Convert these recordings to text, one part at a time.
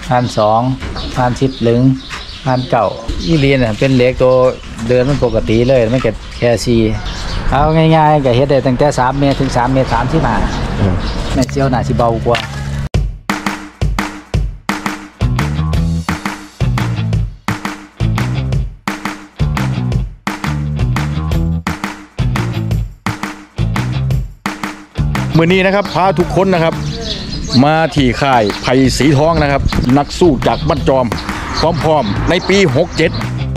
1,200 1,010ลึง1,900อีลีนเป็นเหล็กตัวเดินมันปกติเลยไม่เกิดแค่ซีเอาง่ายๆก็เฮ็ดได้ตั้งแต่3 เมตรถึง3 เมตร 35แม่เจียวน่าสิเบากว่ามื้อนี้นะครับพาทุกคนนะครับมาที่ค่ายไผ่สีทองนะครับนักสู้จากบ้านจอมพร้อมๆในปี67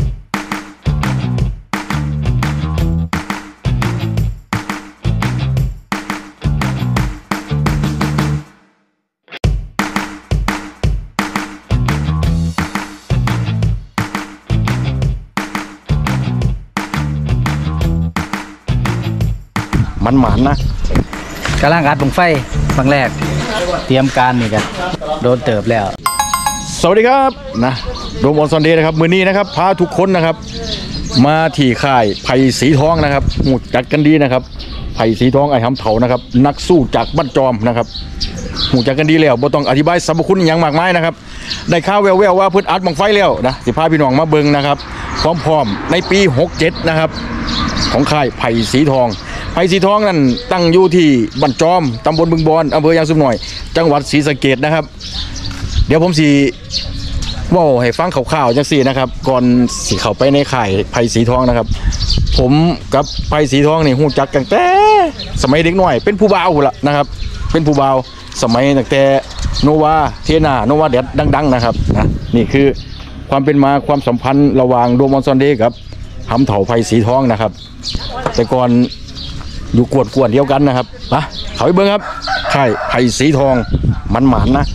มันหมานนะกำลังอัดบังไฟบังแรกเตรียมการนี่กันโดนเติบแล้วสวัสดีครับนะโดมออนซอนเดย์นะครับมื้อนี้นะครับพาทุกคนนะครับมาที่ค่ายไผ่สีทองนะครับหูจัดกันดีนะครับไผ่สีทองไอ้หำเถานะครับนักสู้จากบ้านจอมนะครับหูจัดกันดีแล้วบ่ต้องอธิบายสรรพคุณอย่างมากมายนะครับได้ข่าวแววๆว่าเพิ่นอัดบังไฟแล้วนะสิพาพี่น้องมาเบิ่งนะครับพร้อมๆในปี67นะครับของค่ายไผ่สีทองไผ่สีทองนั่นตั้งอยู่ที่บ้านจอมตำบลบึงบอนอำเภอยางซุปหน่อยจังหวัดศรีสะเกษนะครับเดี๋ยวผมสิว่าให้ฟังข่าวๆจังซี่นะครับก่อนสิเข้าไปในค่ายไผ่สีทองนะครับผมกับไผ่สีทองนี่ฮู้จักตั้งแต่สมัยเด็กน้อยเป็นผู้บ่าวละนะครับเป็นผู้บ่าวสมัยตั้งแต่โนวาเทนาโนวาเด็ดดังๆนะครับนะนี่คือความเป็นมาความสัมพันธ์ระหว่างโดมอนซอนเดย์กับหำเถาไผ่สีทองนะครับแต่ก่อนอยู่กวนเดียวกันนะครับนะเขาไปเบิ้งครับค่ายไผ่สีทองมันหมานนะ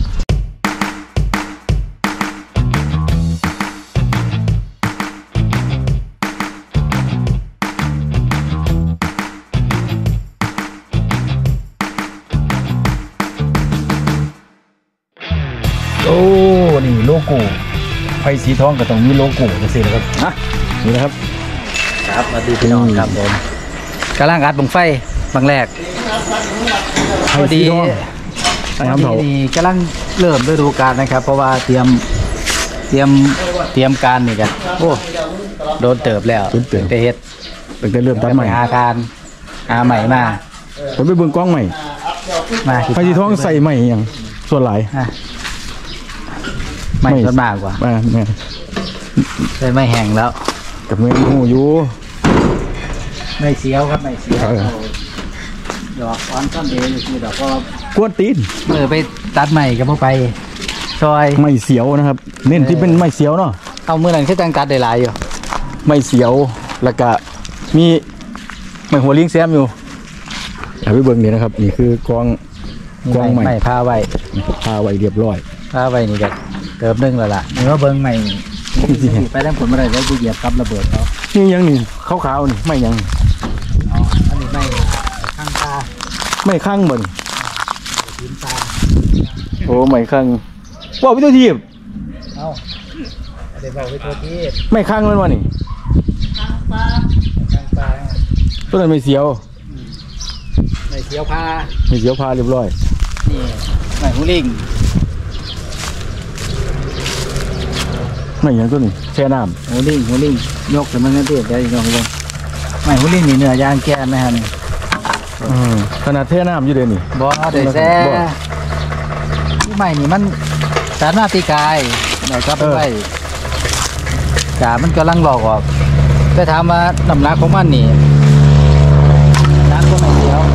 โอ้นี่โลโก้ไผ่สีทองก็ต้องมีโลโก้จังซี่นะครับนะนี่นะครับครับสวัสดีพี่น้องครับผมกำลังอัดบังไฟบังแรกพอดีนี่กำลังเริ่มฤดูกาลนะครับเพราะว่าเตรียมการนี่กันโอ้โดนเติบแล้วไปเฮ็ดเป็นเริ่มตัดใหม่อาคารใหม่มาผมไปเบิ่งกล้องใหม่มาไผ่สีทองใส่ใหม่อย่างส่วนหลายไม่ส่วนมากกว่าใส่ไม่แห้งแล้วกับเมนูอยู่ไม่เสียวครับไม่เสียวดอกอ่อนต้นเดย์คือดอกก็กวนตีนไปตัดใหม่กับพวกไปซอยไม่เสียวนะครับเน้นที่เป็นไม่เสียวเนาะเอาเมื่อนั้นแค่ตังตัดได้หลายอยู่ไม่เสียวแล้วก็มีไม่หัวลิงแซมอยู่เอาไปเบิ่งนี่นะครับนี่คือกองใหม่พาไว้เรียบร้อยพาไว้นี่ก็เติมนึงแล้วล่ะนี่ว่าเบิ่งใหม่ไปทั้งผลมาได้แล้วกูเหยียบกับระเบิดเขานี่ยังนี่ขาวๆนี่ไม่ยังอันนี้ไม่ข้างตาไม่ข้างบนโอ้ไม่ข้างว่าวิธีทีบเอาเดี๋ยวบอกวิธีทีบไม่ข้างมันวะนี่ข้างปลาต้นนั้นไม่เสียวพาเรียบร้อยนี่ไม่หูลิงไม่ยังต้นนี้แช่น้ำหูลิงยกแต่มันไม่เตี้ยได้อีกน้องเลยไม่หูลิงนี่เนื้อย่างแก่ไหมฮะนี่ขนาดแช่น้ำอยู่เดี๋ยวนี้บ่ได้แช่ที่ใหม่นี่มันสารมาตีกายไหนครับไปกามันกำลังหลอกออกแต่ถามว่าน้ำหนักของมันนี่น้ำก็ไม่เดียว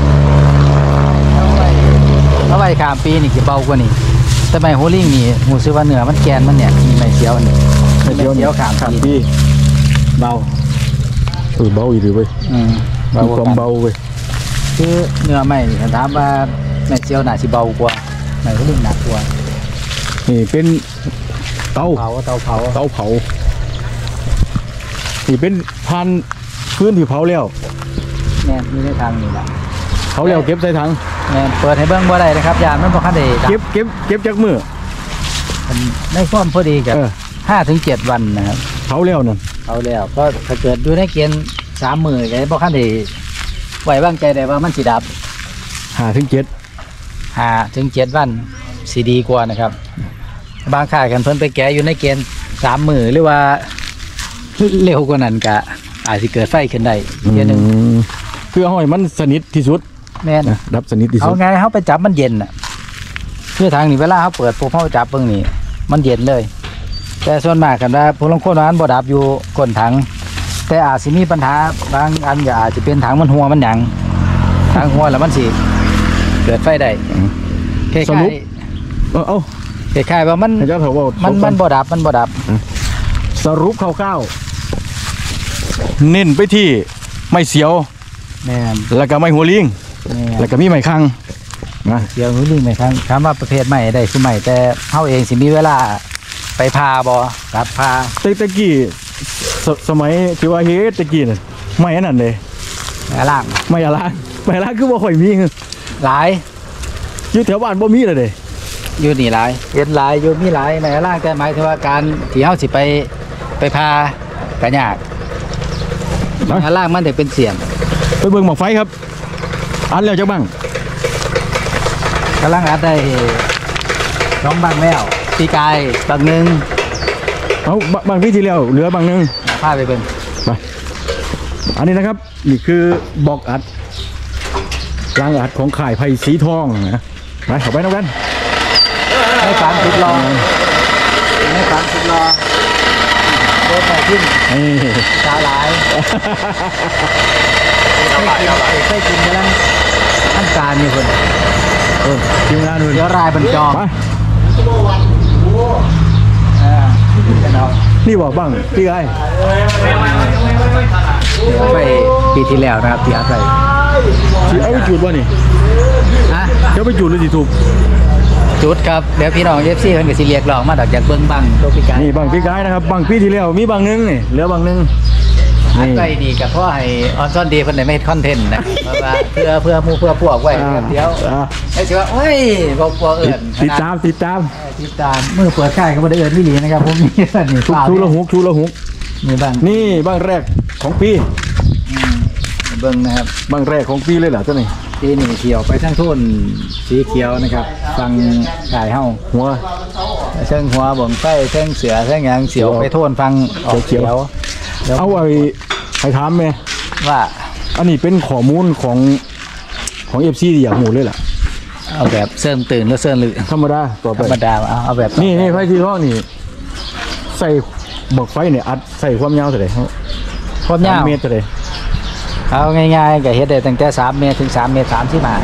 เอาไว้ข้ามปีนี่กี่เบากว่านี่แต่ไม่หูลิงนี่หูซื้อว่าเนื้อมันแกนมันเนี่ยไม่เสียวนี่ไม่เสียวข้ามปีเบาเบาอีกหรือเว้ยความเบาเว้ยคือเนื้อไม่ถามว่าไม่เสียวหนาสิเบากว่าไม่หูลิงหนักกว่านี่เป็นเตาเผานี่เป็นพันพื้นที่เผาแล้วเนี่ยมีในทางนี่แหละเผาแล้วเก็บใส่ถังเนี่ยเปิดให้เบิ้งบ่ได้นะครับยามมันบ่คันได้เก็บจากมือในความพอดีกับ5 ถึง 7 วันนะครับเผาแล้วนั่นเผาแล้วก็ถ้าเกิดดูในเกณฑ์3 มื้อก็บ่คันได้ไว้วางใจได้ว่ามันสิดับ 5 ถึง 7 5 ถึง 7 วันสิดีกว่านะครับบางค่ายกันเพิ่นไปแก้อยู่ในเกณฑ์3 มื้อหรือว่าเร็วกว่านั้นก็อาจสิเกิดไฟขึ้นได้เดี๋ยวหนึงคือห้อยมันสนิทที่สุดแม่นนะดับสนิทที่สุเอาดไงเฮาไปจับมันเย็นน่ะคือทางนี้เวลาเฮาเปิดปุ๊บเฮาจับเบิ่งนี่มันเย็นเลย แต่ส่วนมากกันว่าผู้ลางคนว่ามันบ่ดับอยู่ก้นถังแต่อาจสิมีปัญหาบางอันก็อาจจะเป็นถังมันหัวมันหยังถังหัวแล้วมันสิเกิดไฟได้คล้ายสรุปเอาๆคล้ายๆว่ามันให้เจ้าเถาว่ามันบ่ดับมันบ่ดับสรุปคร่าวๆเน้นไปที่ไม้เสียวแม่นแล้วก็ไม้หัวลิงแม่นแล้วก็มีไม้คังนะเดี๋ยวรู้ลิงไหมครับถามว่าประเภทใหม่ได้คือใหม่แต่เฮาเองสิมีเวลาไปพาบ่ตัดพาตะกี้สมัยที่ว่าเฮ็ดตะกี้น่ะไม้อันนั้นเลยล่างไม้อะลางไม้อะลางคือบ่ค่อยมีหลายอยู่แถวบ้านบ่มีเลยเด้อยู่นี่หลายเห็นหลายอยู่มีหลายในล่างแต่หมายถึงว่าการที่เฮาสิไปพากระยากในล่างมันได้เป็นเสียงไปเบิ่งหมอกไฟครับอันแล้วจักบ้างกำลังอัดได้2 บังแล้วปีกายบังหนึงเอาบางที่ที่แล้วเหลือบางหนึงพาไปเบิ่งไปอันนี้นะครับนี่คือบอกอัดรางอัดของข่ายไผ่สีทองนะไปเข้าไปน้องกันให้ฝันสุดรอให้ฝันสุดรอโดนไปขึ้นนี่ตาหลายใส่กินกำลังท่านการอยู่คนทีมงานนู่นเดี๋ยวรายบรรจองไปกันเอานี่บอกบ้างพี่ไอ้เดี๋ยวไปปีที่แล้วนะครับที่อัดไปสิเอาไปจุดวะนี่ฮะเดี๋ยวไปจุดหรือสิถูกจุดครับเดี๋ยวพี่น้องเอฟซีเพิ่นก็สิเรียกร้องมาดอกจากเบิ่งบังตัวพิการนี่บางพี่ไอ้นะครับบางพี่ที่แล้วมีบางหนึงนี่เหลือบางหนึงอัดไปดีกับพ่อให้ออนซ่อนดีเพิ่นได้ไม่เฮ็ดคอนเทนต์นะเพราะว่าเพื่อหมู่เพื่อพวกไว้เดี๋ยวอ่าไอ้สิว่าโอ้ยบ่เอิ้นติดตามติดตามมือเปิดค่ายก็บ่ได้เอิ้นวิลีนะครับผมมีอันนี้ชูละหุกชูละหุกมีบ้างนี่บางแรกของปีเบิ่งนะครับบางแรกของปีเลยเหรอเจ้านี่ที่นี่เขียวไปทั้งโทนสีเขียวนะครับฟังกายเฮาหัวเชิงหัวบ่งไฟเชิงเสือเชิงหยังเสียวไปโทนฟังออกเขียวเอาไอ้ให้ถามแม่ว่าอันนี้เป็นข้อมูลของ FC ที่อยากหมู่เลยล่ะเอาแบบเสื่อมตื่นแล้วเสื่อมลือธรรมดาต่อไปธรรมดาเอาแบบนี่ไฟสีทองนี่ใส่บอกไฟเนี่ยอัดใส่ความยาวเท่าไหร่ความยาว 3 เมตรเท่าไหร่เอาง่ายๆก็เฮ็ดได้ตั้งแต่3 เมตรถึง3 เมตร35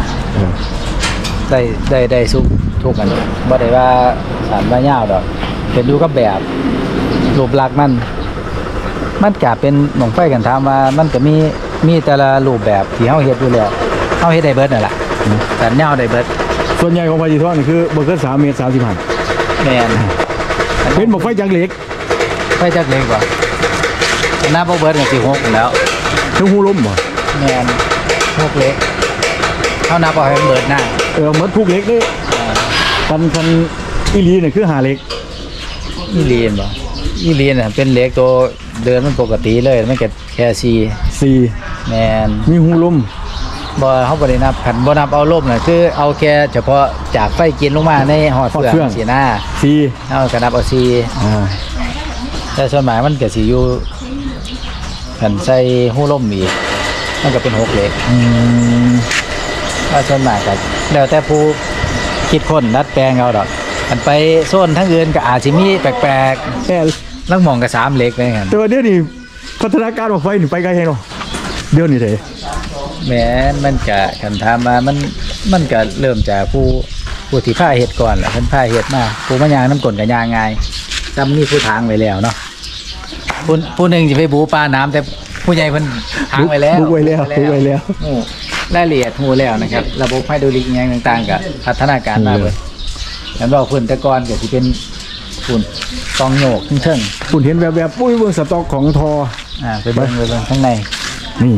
ได้สุกทุกกันบ่ได้ว่าสารว่ายาวดอกเป็นอยู่กับแบบรูปลักษณ์มันก็เป็นหม่องไฟกันถามว่ามันก็มีแต่ละรูปแบบที่เฮาเฮ็ดอยู่แล้วเฮาเฮ็ดได้เบิดนั่นล่ะแต่ยาวได้เบิดส่วนใหญ่ของไฟสีทองนี่คือบ่เกิน3 เมตร 35 แม่นเป็นบอกไฟจากเหล็กไฟจักเล็กกว่าหน้าบ่เบิดก็สิ6แล้วถึงหูล้มบ่แม่น6เล็กเฮานับเอาให้มันเบิดหน้าเหมือนทุกเหล็กนี่คันอีหลีเนี่ยคือหาเหล็กอีเลียนบ่อีเลียนน่ะเป็นเหล็กตัวเดินมันปกติเลยมันก็แค่ 4 แม่นมีหูล้มบ่เฮาบ่ได้นับคันบ่นับเอาลมน่ะคือเอาแค่เฉพาะจากไฟกินลงมาในหอดเฟืองสินะ 4 เฮาก็นับเอาแต่ส่วนมากมันก็สิอยู่คันใส่หูลมอีกมันก็เป็น6เหล็กถ้าส่วนมากก็แล้วแต่ผู้คิดค้นดัดแปลงเอาดอกอันไปโซนทั้งอื่นก็อาจสิมีแปลกๆลังหมองก็3เหล็กเลยกันแต่ว่าเดี๋ยวนี้พัฒนาการของไฟนี่ไปไกลแฮงเนาะเดี๋ยวนี้เด้แม้นมันก็คันถามมามันก็เริ่มจากผู้ที่พาเฮ็ดก่อนแหละเพิ่นพาเฮ็ดมาผู้มายางน้ำกลก็ยางง่ายซ้ำมีผู้ทางไว้แล้วเนาะผู้หนึงสิไปบูปลาน้ำแต่ผู้ใหญ่เพิ่นทางไว้แล้วบุกไว้แล้วโอ้รายละเอียดฮู้แล้วนะครับ ระบบไฮดรอลิกอิหยังต่างๆก็พัฒนาการมาเบิดงั้นว่าเพิ่นแต่ก่อนก็สิเป็นฝุ่นกองโยกเทิงคุณเห็นแบบปุ้ยเบิ่งสต็อกของทอไปเบิ่งข้างในนี่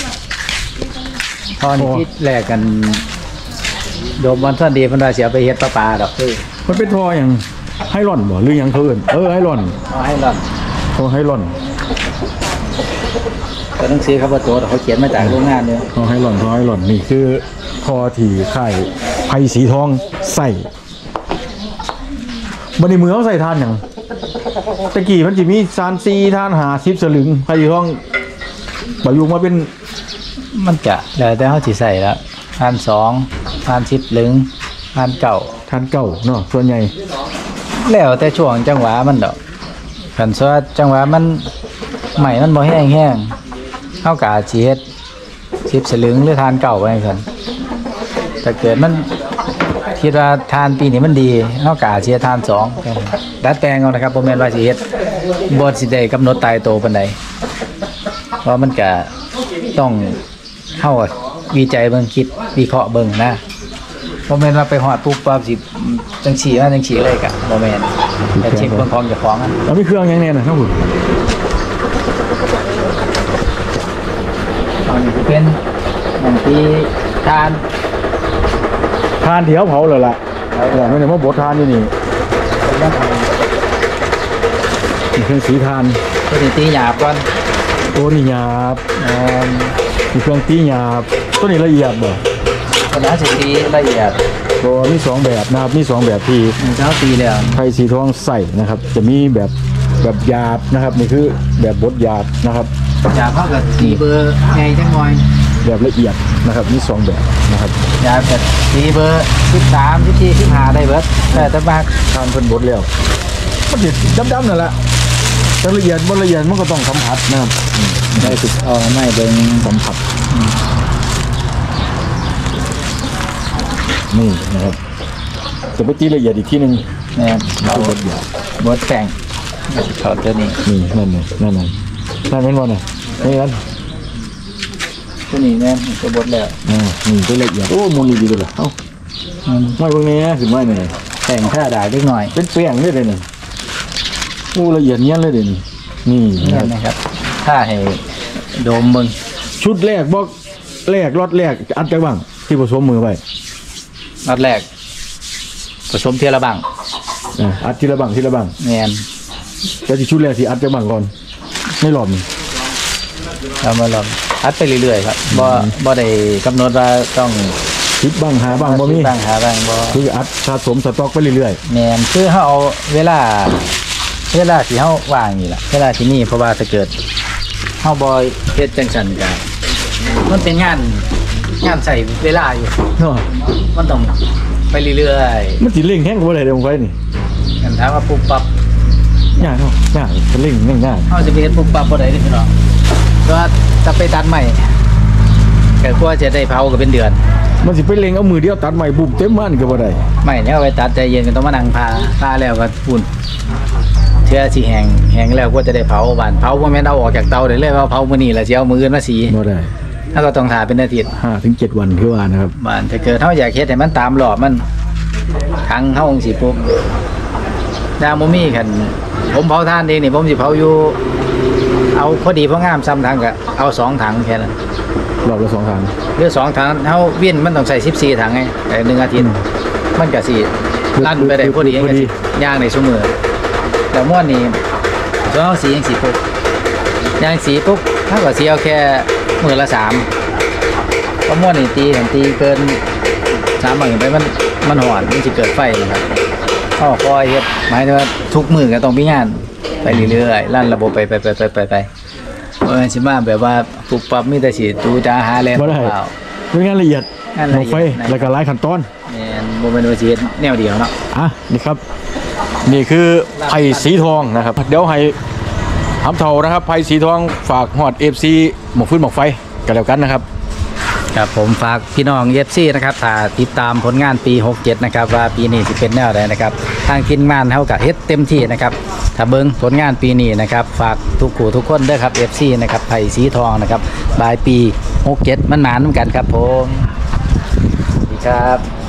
ตอนที่แลกกันโดมวันซันดีเพิ่นว่าสิเอาไปเฮ็ดปลาดอกคือมันเป็นทออย่างไฮรอนบ่หรืออย่างเขาเอิ้นไฮรอนเอาให้รอดทอไฮรอนก็ต้องซื้อครับว่าตัวเขาเขียนมาจากโรงงานเนี่ยทอไฮรอนนี่คือทอที่ค่ายไผ่สีทองใส่บันนี้มือเขาใส่ทานอย่างตะกี้มันจะมีซานซีทานหา10 สลึงใครอยู่ห้องบายุมาเป็นมันจะแล้วแต่เขาสิใส่แล้ว1,200 1,10 ลึง1,900 ทานเก่าเนาะส่วนใหญ่แล้วแต่ช่วงจังหวะมันดอกคันซะจังหวะมันใหม่มันบ่แห้งเฮาก็อาจสิเฮ็ด10 สลึงหรือทานเก่าไว้ซั่นถ้าเกิดมันคิดว่าทานปีนี้มันดีเฮาก็อาจสิเฮ็ดทาน2แค่นั้นดัดแปลงเอานะครับบ่แม่นว่าสิเฮ็ดบ่สิได้กำหนดตายตัวปานใดเพราะมันก็ต้องเฮาก็วิจัยเบิ่งคิดวิเคราะห์เบิ่งนะบ่แม่นว่าไปฮอดปุ๊บปั๊บสิจังซี่มาจังซี่เลยก็บ่แม่นแต่เช็คเบิ่งของเจ้าของอะแล้วมีเครื่องยังแน่น่ะทั้งหมดอันนี้จะเป็นอย่างที่ทานทานที่เขาเผาเลยล่ะไม่ได้มาบดทานอยู่นี่เป็นเรื่องของมีเครื่องสีทานตัวนี้ตีหยาบก่อนตัวนี้หยาบมีเครื่องตีหยาบตัวนี้ละเอียดบ่ตัวนี้สิตีละเอียดตัวมี2 แบบนะครับมี2 แบบที่เช้าตีแล้วไทยสีทองใส่นะครับ จะมีแบบหยาบนะครับนี่คือแบบบดหยาบนะครับหยาบเท่ากับตีเบอร์ไงจังหน่อยแบบละเอียดนะครับมี2 แบบนะครับหยาบกับตีเบอร์13 14 15ได้เบิดแต่มากทานเพิ่นบดแล้วมันสิดำๆนั่นแหละแต่ละเอียดบ่ละเอียดมันก็ต้องสัมผัสนะครับได้สึกเอาไม่เบิ่งสัมผัสนี่นะครับจะไปตีละเอียดอีกทีหนึงแม่นเราเราบดหยาบบดแต่งถอดตัวนี้นี่นั่นน่ะนั่นเป็นบ่น่ะนี่กันตัวนี้แม่นจะบดแล้วนี่ตัวละเอียดโอ้มูลดีด้วยล่ะเอ้าไม่พวกนี้ขึ้นมาเนี่ยแต่งท่าด่าเล็กหน่อยเป็นแป้งเลยเนี่ยโอ้ละเอียดเงี้ยเลยเดี๋ยวนี้นี่นี่นะครับถ้าให้โดมเบิ่งชุดแรกบอกแรกรอดแรกอัดจักบ้างที่ผสมมือไปนัดแรกผสมเทียละบังอัดทีละบ้างแม่นแต่ที่ชุดแรกสิอัดจักบ้างก่อนไม่หลอมเรามาลองอัดไปเรื่อยๆครับบ่ได้กำหนดว่าต้องคิดบ้างหาบ้างบ่มีบ้างหาบ้างบ่คืออัดสะสมสต็อกไปเรื่อยแม่นคือเฮาเอาเวลาที่เฮาว่างนี่ล่ะเวลาที่นี่เพราะว่าถ้าเกิดเฮาบ่เฮ็ดจังซั่นก็มันเป็นงานใช้เวลาอยู่ๆเนาะมันต้องไปเรื่อยมันสิเร่งแห้งกว่าได้เดี๋ยวผมไปนี่ๆกันถามว่าปุ๊บปั๊บยากเนาะยากจะเร่งง่ายเฮาสิไปเฮ็ดปุ๊บปั๊บบ่ได้เด้พี่น้องก็จะไปตัดใหม่ก็กว่าจะได้เผาก็เป็นเดือนมันสิไปเร่งเอามือเดียวตัดใหม่บุบเต็มบ้านก็บ่ได้ไม่เนี่ยเอาไปตัดใจเย็นกันต้องมานั่งพาแล้วก็ปุ่นเชื่อสิแห้งแล้วก็จะได้เผาบ้านเผาบ่แม่นเอาออกจากเตาได้เลยว่าเผามื้อนี้แล้วสิเอามื้ออื่นมาสีบ่ได้ถ้าก็ต้องถ่าเป็นอาทิตย์ 5-7 วันคือว่านะครับบ้านถ้าเกิดเฮาอยากเฮ็ดให้มันตามรอบมันทั้งเฮาจังสิปุ๊บดาวบ่มีคันผมเผาทานเองนี่ผมสิเผาอยู่เอาพอดีพองามซ้ำถังก็เอา2ถังแค่นั้นรอบละ2 ครั้งหรือ2ถังเฮาเวียนมันต้องใส่14ถังไงแต่1อาทิตย์มันก็สิลั่นไปได้พอดีก็สิย่างได้ซุมื้อแล้วม่วนนี่ตัวเฮาสีจังสิปุ๊บย่างสีปุ๊บเฮาก็สิเอาแค่มื้อละ3เพราะม่วนนี่ตีเกิน3มื้อไปมันหอนมันสิเกิดไฟนะครับเฮาคอยเฮ็ดหมายถึงว่าทุกมื้อก็ต้องมีงานไปเรื่อยๆลั่นระบบไปสิมาแบบว่าปุ๊บปั๊บมีแต่สิตูจาหาแลนบ่ได้เปล่าเป็นงานละเอียดงานละเอียดไฟแล้วก็หลายขั้นตอนแม่นบ่แม่นว่าสิเฮ็ดแนวเดียวเนาะนี่ครับ นี่คือไผ่สีทองนะครับ เดี๋ยวให้ทำเท่านะครับไผ่สีทองฝากฮอด FC หมกฟื้นหมกไฟกันแล้วกันนะครับครับผมฝากพี่น้อง FC นะครับถ้าติดตามผลงานปี 67 นะครับว่าปีนี้สิเป็นแนวใดนะครับทางทีมงานเฮาก็เฮ็ดเต็มที่นะครับถ้าเบิ่งผลงานปีนี้นะครับฝากทุกผู้ทุกคนเด้อครับ FC นะครับไผ่สีทองนะครับปลายปี 67 มันหมานเหมือนกันครับผมสวัสดีครับ